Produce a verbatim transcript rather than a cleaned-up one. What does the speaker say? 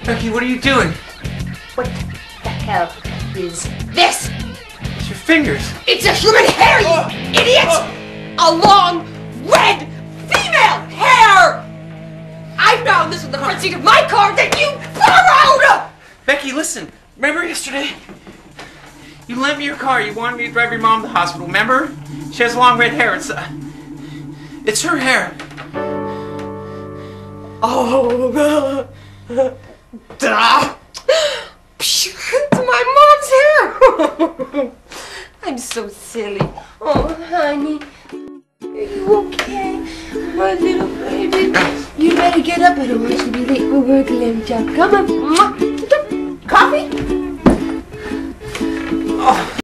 Becky, what are you doing? What the hell is this? It's your fingers. It's a human hair, you oh. idiot! Oh. A long, red, female hair! I found this in the front seat of my car that you borrowed! Becky, listen. Remember yesterday? You lent me your car. You wanted me to drive your mom to the hospital. Remember? She has long red hair. It's uh, it's her hair. Oh, duh! It's my mom's hair! I'm so silly. Oh, honey. Are you okay? My little baby. You better get up. I don't want you to be late for work, little job. Come on.